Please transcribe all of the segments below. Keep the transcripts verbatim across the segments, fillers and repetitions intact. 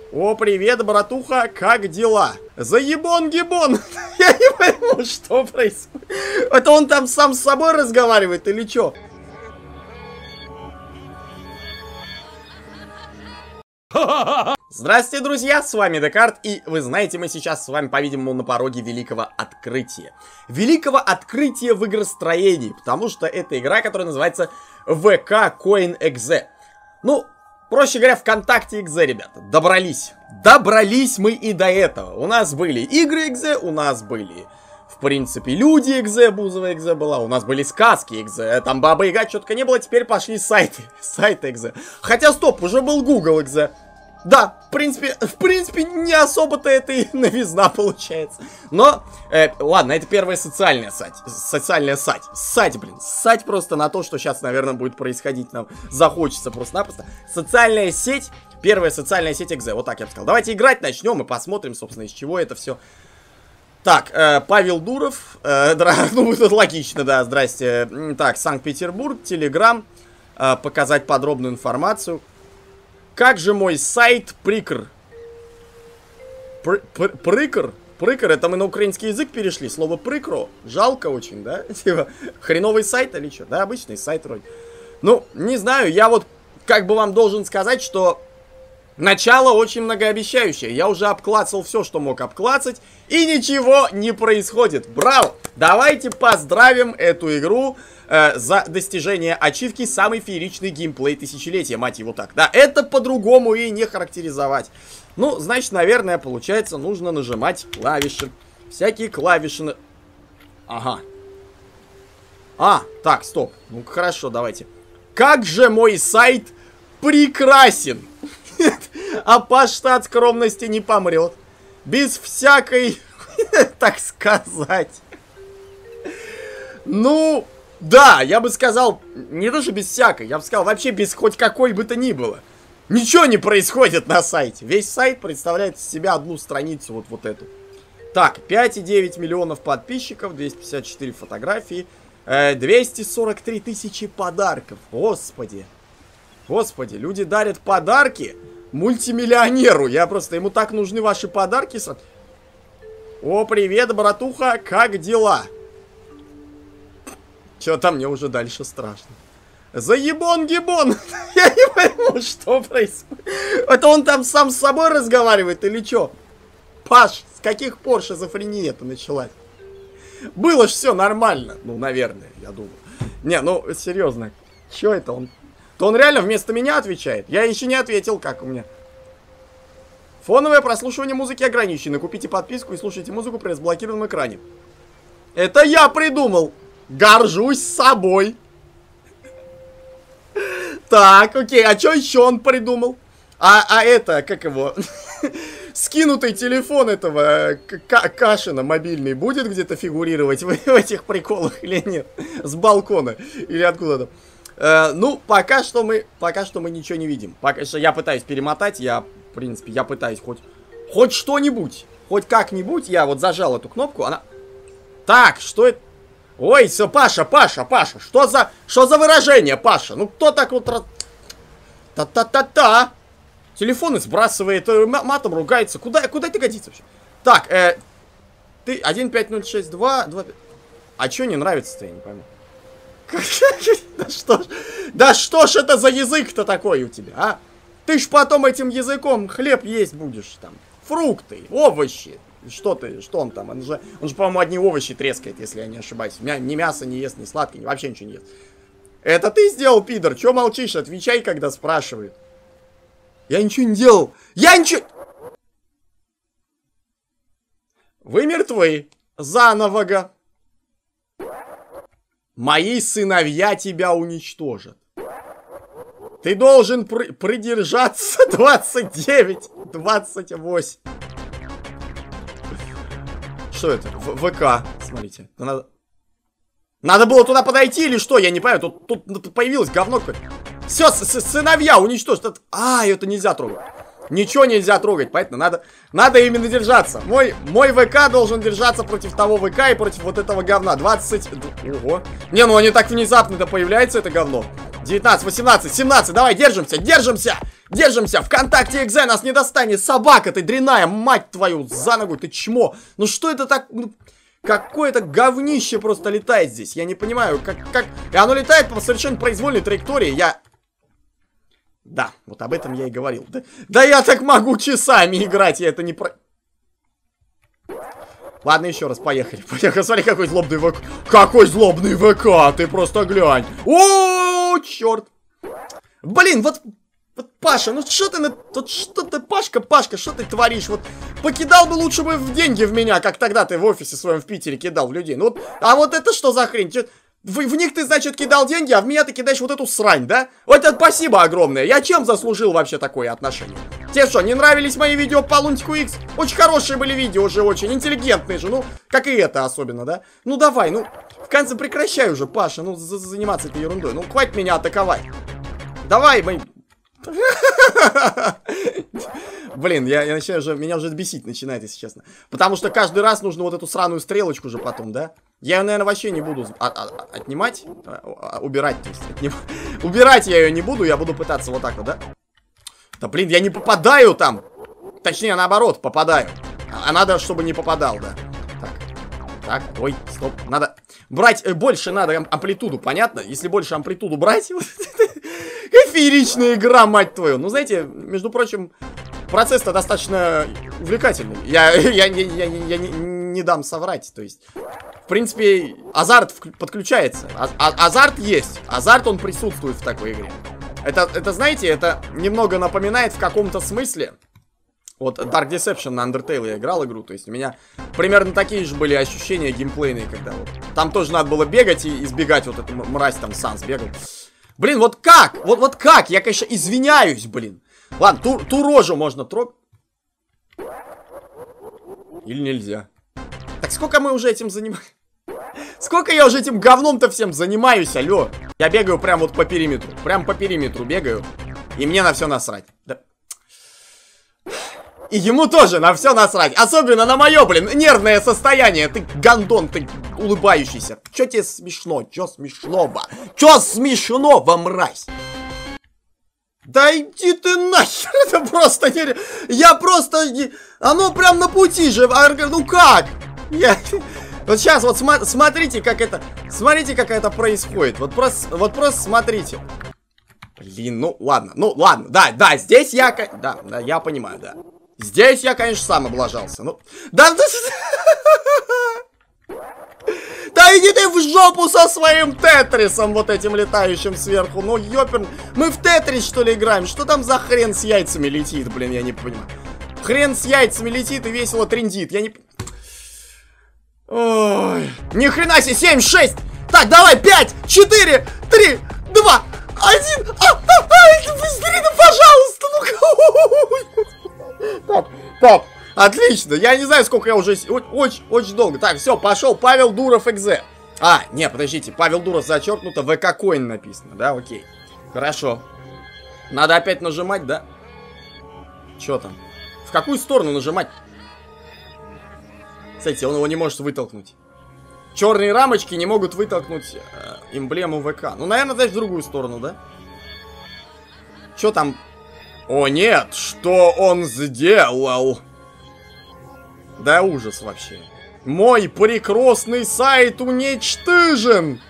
О, привет, братуха, как дела? Заебон-гибон! Я не пойму, что происходит. Это он там сам с собой разговаривает или что? Здравствуйте, друзья, с вами Декарт, и вы знаете, мы сейчас с вами, по-видимому, на пороге великого открытия. Великого открытия в игростроении, потому что это игра, которая называется ви кей Coin.exe. Ну, проще говоря, ВКонтакте.exe, ребята, добрались. Добрались мы и до этого. У нас были игры.exe, у нас были, в принципе, люди.exe, Бузова.exe была, у нас были сказки.exe, там Баба-Яга четко не было, теперь пошли сайты, сайты.exe. Хотя, стоп, уже был Google.exe. Да, в принципе, в принципе, не особо-то это и новизна получается. Но, э, ладно, это первая социальная сать. Социальная сать. Сать, блин. Сать просто на то, что сейчас, наверное, будет происходить. Нам захочется просто-напросто. Социальная сеть. Первая социальная сеть .exe. Вот так я бы сказал. Давайте играть начнем и посмотрим, собственно, из чего это все. Так, э, Павел Дуров. Э, дра... Ну, тут логично, да, здрасте. Так, Санкт-Петербург, Телеграм. Э, показать подробную информацию. Как же мой сайт прикр? Пр пр прикр? Прикр, это мы на украинский язык перешли. Слово прикро. Жалко очень, да? Типа, хреновый сайт или что? Да, обычный сайт вроде. Ну, не знаю, я вот как бы вам должен сказать, что начало очень многообещающее. Я уже обклацал все, что мог обклацать, и ничего не происходит. Браво! Давайте поздравим эту игру э, за достижение ачивки «Самый фееричный геймплей тысячелетия», мать его так. Да, это по-другому и не характеризовать. Ну, значит, наверное, получается, нужно нажимать клавиши. Всякие клавиши. Ага. А, так, стоп. Ну, хорошо, давайте. Как же мой сайт прекрасен! А Паша от скромности не помрет. Без всякой, так сказать. Ну, да, я бы сказал, не даже без всякой, я бы сказал, вообще без хоть какой бы то ни было. Ничего не происходит на сайте. Весь сайт представляет из себя одну страницу, вот, вот эту. Так, пять и девять миллионов подписчиков, двести пятьдесят четыре фотографии, э, двести сорок три тысячи подарков. Господи. Господи, люди дарят подарки мультимиллионеру. Я просто, ему так нужны ваши подарки. О, привет, братуха, как дела? Чё-то мне уже дальше страшно. Заебон-гибон! Я не пойму, что происходит. Это он там сам с собой разговаривает или чё? Паш, с каких пор шизофрения-то началась? Было ж все нормально. Ну, наверное, я думаю. Не, ну, серьезно. Чё это он? То он реально вместо меня отвечает. Я еще не ответил, как у меня. Фоновое прослушивание музыки ограничено. Купите подписку и слушайте музыку при разблокированном экране. Это я придумал. Горжусь собой. Так, окей. А что еще он придумал? А, а это, как его? Скинутый телефон этого Кашина мобильный будет где-то фигурировать в, в этих приколах или нет? С балкона. Или откуда-то. Uh, ну, пока что мы, пока что мы ничего не видим. Пока что я пытаюсь перемотать, я, в принципе, я пытаюсь хоть, хоть что-нибудь, хоть как-нибудь. Я вот зажал эту кнопку, она... Так, что это? Ой, все, Паша, Паша, Паша, что за, что за выражение, Паша? Ну, кто так вот... Та-та-та-та! Телефоны сбрасывает, матом ругается. Куда, куда это годится вообще? Так, э, ты один пять ноль шесть два... два... А что не нравится-то, я не пойму. Да что ж, да что ж это за язык-то такой у тебя, а? Ты ж потом этим языком хлеб есть будешь, там, фрукты, овощи. Что ты, что он там? Он же, он же, по-моему, одни овощи трескает, если я не ошибаюсь. Мя, ни мясо не ест, ни сладкое, вообще ничего не ест. Это ты сделал, пидор? Чё молчишь? Отвечай, когда спрашивают. Я ничего не делал. Я ничего... Вы мертвы. Заново. Мои сыновья тебя уничтожат. Ты должен пр придержаться двадцать девять, двадцать восемь. Что это? В ВК. Смотрите. Надо... Надо было туда подойти или что? Я не понимаю. Тут, тут появилось говно какое-то. Все, сыновья уничтожат. А, это нельзя трогать. Ничего нельзя трогать, поэтому надо, надо именно держаться. Мой, мой ВК должен держаться против того ВК и против вот этого говна. двадцать... Ого. Не, ну они так внезапно-то появляется, это говно. девятнадцать, восемнадцать, семнадцать, давай, держимся, держимся. Держимся! ВКонтакте Экзе нас не достанет! Собака ты дрянная! Мать твою! За ногу! Ты чмо! Ну что это так... Ну, какое-то говнище просто летает здесь. Я не понимаю, как... как... И оно летает по совершенно произвольной траектории. Я... Да, вот об этом я и говорил. Да, да я так могу часами играть, я это не про... Ладно, еще раз, поехали. Поехали, смотри, какой злобный ВК. Какой злобный ВК, ты просто глянь. О, черт. Блин, вот, вот Паша, ну что ты, вот что ты, Пашка, Пашка, что ты творишь? Вот покидал бы лучше бы в деньги в меня, как тогда ты в офисе своем в Питере кидал в людей. Ну вот, а вот это что за хрень? Чё, в, в них ты, значит, кидал деньги, а в меня ты кидаешь вот эту срань, да? Вот это спасибо огромное. Я чем заслужил вообще такое отношение? Тебе что, не нравились мои видео по Лунтику Икс? Очень хорошие были видео уже, очень интеллигентные же, ну, как и это особенно, да? Ну, давай, ну, в конце прекращай уже, Паша, ну, заниматься этой ерундой. Ну, хватит меня атаковать. Давай, мы... Блин, я, я начинаю уже, меня уже бесить начинает, если честно. Потому что каждый раз нужно вот эту сраную стрелочку же потом, да? Я ее, наверное, вообще не буду от, от, отнимать, убирать, то есть, отним... убирать я ее не буду, я буду пытаться вот так вот, да? Да блин, я не попадаю там. Точнее, наоборот, попадаю. А надо, чтобы не попадал, да. Так, так, ой, стоп. Надо брать э, больше, надо амплитуду, понятно? Если больше амплитуду брать... Фееричная игра, мать твою. Ну, знаете, между прочим, процесс-то достаточно увлекательный. Я, я, я, я, я не, не дам соврать. То есть, в принципе, азарт подключается. А, а, азарт есть. Азарт, он присутствует в такой игре. Это, это, знаете, это немного напоминает в каком-то смысле. Вот Dark Deception на Undertale я играл игру. То есть у меня примерно такие же были ощущения геймплейные, когда вот... Там тоже надо было бегать и избегать вот эту мразь, там Санс бегал. Блин, вот как? Вот, вот как? Я, конечно, извиняюсь, блин. Ладно, ту, ту рожу можно трогать. Или нельзя? Так сколько мы уже этим занимаемся? Сколько я уже этим говном-то всем занимаюсь, алло? Я бегаю прям вот по периметру. Прям по периметру бегаю. И мне на все насрать. Да. И ему тоже на все насрать. Особенно на мое, блин, нервное состояние. Ты гандон, ты улыбающийся. Че тебе смешно? Че смешного? Че смешного, мразь? Да иди ты нахер. Это просто не... Я просто... Оно прям на пути же. Ну как? Я... Вот сейчас вот см смотрите, как это... Смотрите, как это происходит. Вот просто, вот просто смотрите. Блин, ну ладно. Ну ладно. Да, да, здесь я... Да, да, я понимаю, да. Здесь я, конечно, сам облажался. Ну, да, да, да иди ты в жопу со своим тетрисом, вот этим летающим сверху. Ну, ёпер, мы в тетрис, что ли, играем? Что там за хрен с яйцами летит, блин, я не понимаю. Хрен с яйцами летит и весело трендит, я не... Ой, ни хрена себе, семь, шесть. Так, давай, пять, четыре, три, два, один. А, а, а, быстрее, ну, пожалуйста, ну-ка. Так, так, отлично. Я не знаю, сколько я уже... Очень, очень долго. Так, все, пошел. Павел Дуров Экзе. А, не, подождите. Павел Дуров зачеркнуто. ВК Коин написано, да? Окей. Хорошо. Надо опять нажимать, да? Че там? В какую сторону нажимать? Кстати, он его не может вытолкнуть. Черные рамочки не могут вытолкнуть э, эмблему ВК. Ну, наверное, значит, в другую сторону, да? Че там? О нет, что он сделал? Да ужас вообще. Мой прекрасный сайт уничтожен.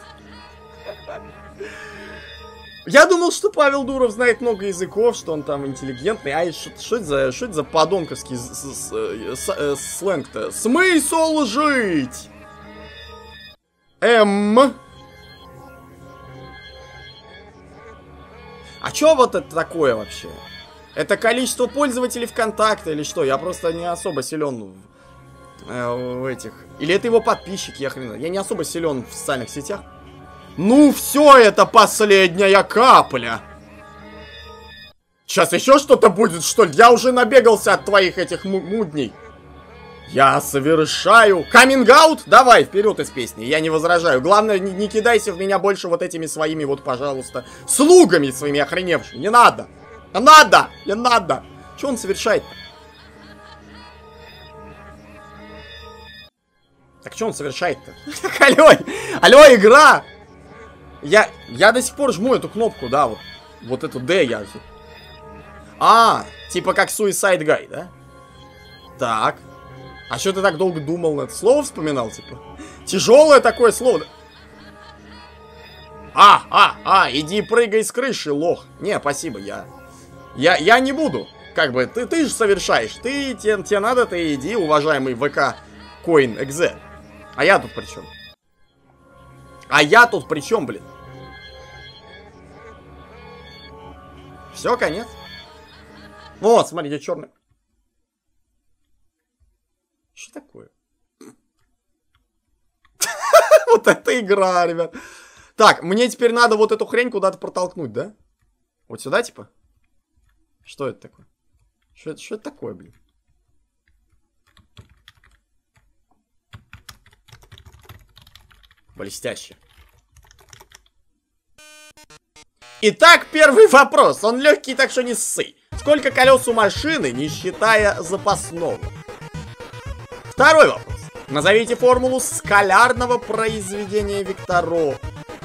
Я думал, что Павел Дуров знает много языков, что он там интеллигентный. Ай, что это за, что это за подонковский сленг-то? Смысл жить? М. А чё вот это такое вообще? Это количество пользователей ВКонтакте или что? Я просто не особо силен в, э, в этих... Или это его подписчики, я хрен знаю. Я не особо силен в социальных сетях. Ну все, это последняя капля. Сейчас еще что-то будет, что ли? Я уже набегался от твоих этих мудней. Я совершаю... Каминг-аут? Давай, вперед из песни, я не возражаю. Главное, не, не кидайся в меня больше вот этими своими вот, пожалуйста, слугами своими охреневшими. Не надо. Не надо. Не надо. Что он совершает? Так что он совершает-то? Алло, алло, игра! Я, я до сих пор жму эту кнопку, да, вот. Вот эту D я... А, типа как Suicide Guy, да? Так. А что ты так долго думал на это слово, вспоминал, типа? Тяжелое такое слово. А, а, а, иди прыгай с крыши, лох. Не, спасибо, я... Я, я не буду. Как бы, ты, ты же совершаешь. Ты, тебе, тебе надо, ты иди, уважаемый ВК Coin экс зет. А я тут при чем? А я тут при чем, блин? Все, конец. Вот, смотрите, черный. Что такое? Вот это игра, ребят. Так, мне теперь надо вот эту хрень куда-то протолкнуть, да? Вот сюда, типа? Что это такое? Что это, что это такое, блин? Блестяще. Итак, первый вопрос. Он легкий, так что не ссы. Сколько колес у машины, не считая запасного? Второй вопрос. Назовите формулу скалярного произведения векторов.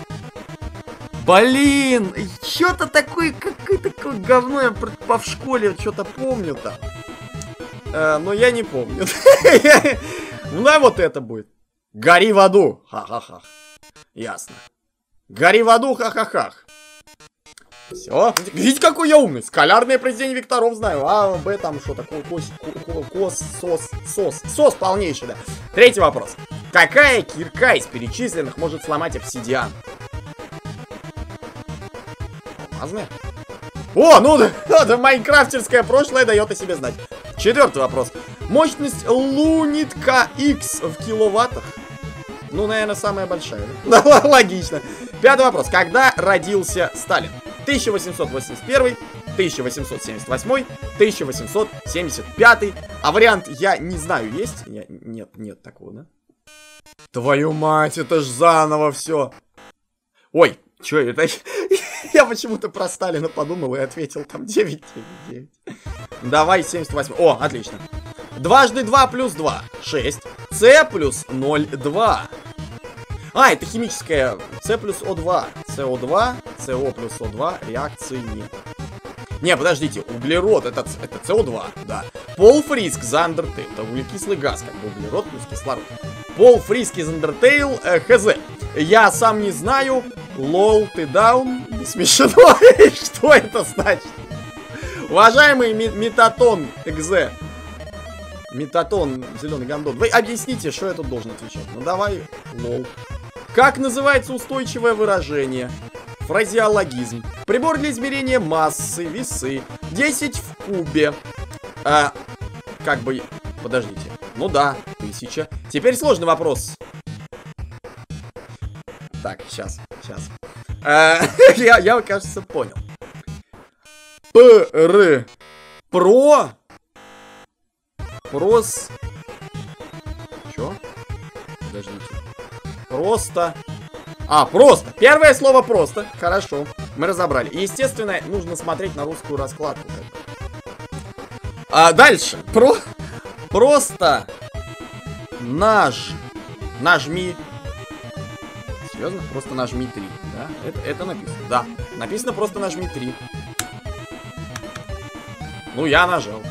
Блин, что-то такое, какое-то такое говно я по в школе что-то помню там. Э, но я не помню. Ну, вот это будет. Гори в аду. Ха-ха-ха. Ясно. Гори в аду, ха-ха-ха. Все. Видите, какой я умный. Скалярное произведение векторов знаю. А, Б, там что такое? Кос, кос, сос, сос. Сос полнейший, да. Третий вопрос. Какая кирка из перечисленных может сломать обсидиан? Алмазная? О, ну да, да, майнкрафтерское прошлое дает о себе знать. Четвертый вопрос. Мощность Лунитка X в киловаттах? Ну, наверное, самая большая. Да? Логично. Пятый вопрос. Когда родился Сталин? тысяча восемьсот восемьдесят первый, тысяча восемьсот семьдесят восьмой, тысяча восемьсот семьдесят пятый. А вариант я не знаю, есть? Я, нет, нет такого, да? Твою мать, это ж заново все. Ой, что это? Я почему-то про Сталина подумал и ответил там девять, девять, девять. Давай семьдесят восемь. О, отлично. Дважды два плюс два. шесть. С плюс ноль, два. А, это химическая. С плюс О два. СО2. СО плюс О2. Реакции нет. Не, подождите. Углерод. Это, это СО2. Да. Полфриск Зандертейл. Это углекислый газ. Как бы углерод плюс кислород. Полфриски Зандертейл. Э, хз. Я сам не знаю. Лол, ты даун. Не смешно. Что это значит? Уважаемый Метатон экс. Метатон, зеленый гандон. Вы объясните, что я тут должен отвечать. Ну давай, лол. Как называется устойчивое выражение? Фразеологизм. Прибор для измерения массы, весы. десять в кубе. А, как бы... Подождите. Ну да, тысяча. Теперь сложный вопрос. Так, сейчас, сейчас. А, я, я, кажется, понял. П-р... Про... Прос... Чё? Подождите. Просто... А, просто. Первое слово просто. Хорошо. Мы разобрали. И, естественно, нужно смотреть на русскую раскладку. А дальше. Про... Просто... Наж... Нажми... Серьезно? Просто нажми три. Да? Это, это написано. Да. Написано просто нажми три. Ну, я нажал.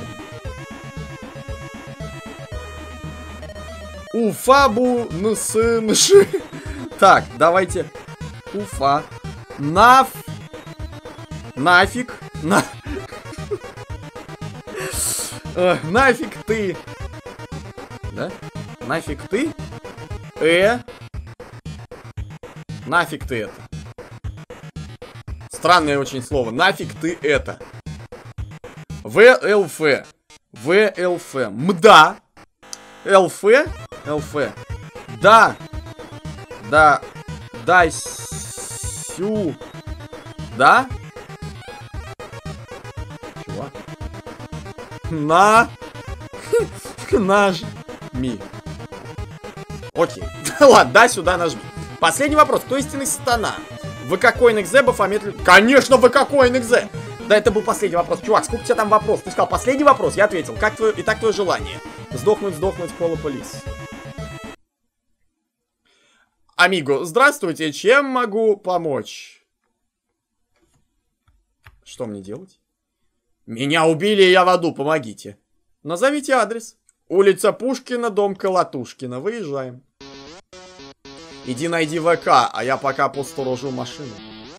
Уфабу нсынши. Так, давайте. Уфа. Наф. Нафиг. На... э, нафиг ты. Да? Нафиг ты. Э. Нафиг ты это. Странное очень слово. Нафиг ты это. ВЛФ. ВЛФ. Мда. ЛФ. ЛФ. Да. Да. Да. Сю. Да? Чего? На. Нажми. Окей. Ладно, да, сюда нажми. Последний вопрос. Кто истинный сатана? ВК-коин экс зет, Бафомет... Конечно, ВК-коин экс зет! Да, это был последний вопрос. Чувак, сколько у тебя там вопрос? Ты сказал последний вопрос, я ответил. Как твое... Итак, твое желание? Сдохнуть, сдохнуть, Пола Полис. Амиго, здравствуйте. Чем могу помочь? Что мне делать? Меня убили, и я в аду, помогите. Назовите адрес. Улица Пушкина, дом Колотушкина. Выезжаем. Иди найди ВК, а я пока посторожу машину.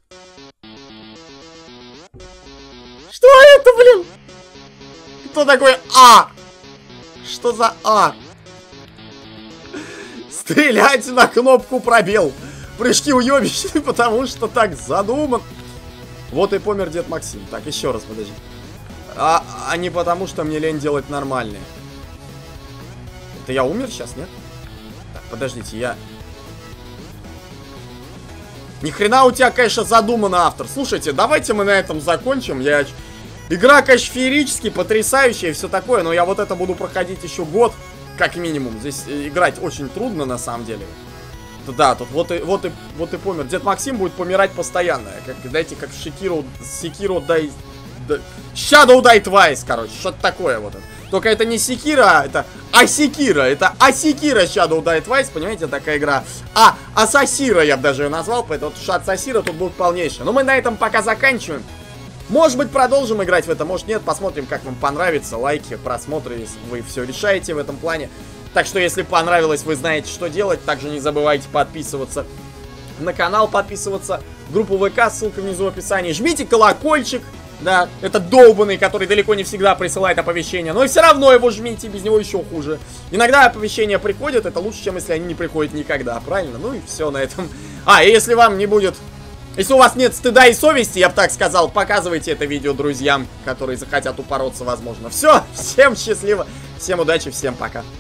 Что это, блин? Кто такой А? Что за А? Стрелять на кнопку пробел. Прыжки уебищные, потому что так задуман. Вот и помер дед Максим. Так, еще раз, подожди. А, а не потому, что мне лень делать нормальные. Это я умер сейчас, нет? Так, подождите, я... Ни хрена у тебя, конечно, задумано, автор. Слушайте, давайте мы на этом закончим. Я... Игра, конечно, феерически, потрясающая и все такое, но я вот это буду проходить еще год, как минимум. Здесь играть очень трудно, на самом деле. Да, тут вот и, вот и, вот и помер. Дед Максим будет помирать постоянно. Как, знаете, как в Sekiro, Sekiro Die... Shadow Die Twice, короче, что-то такое вот это. Только это не Секира, это Асекира. Это Асекира Shadow Die Twice, понимаете, такая игра. А, Асасира я бы даже ее назвал, поэтому что от Асасира тут будет полнейшее. Но мы на этом пока заканчиваем. Может быть, продолжим играть в это, может нет. Посмотрим, как вам понравится. Лайки, просмотры, если вы все решаете в этом плане. Так что, если понравилось, вы знаете, что делать. Также не забывайте подписываться на канал, подписываться в группу ВК, ссылка внизу в описании. Жмите колокольчик. Да, это долбанный, который далеко не всегда присылает оповещения. Но и все равно его жмите, без него еще хуже. Иногда оповещения приходят, это лучше, чем если они не приходят никогда, правильно? Ну и все на этом. А, и если вам не будет... Если у вас нет стыда и совести, я бы так сказал, показывайте это видео друзьям, которые захотят упороться, возможно. Все, всем счастливо, всем удачи, всем пока.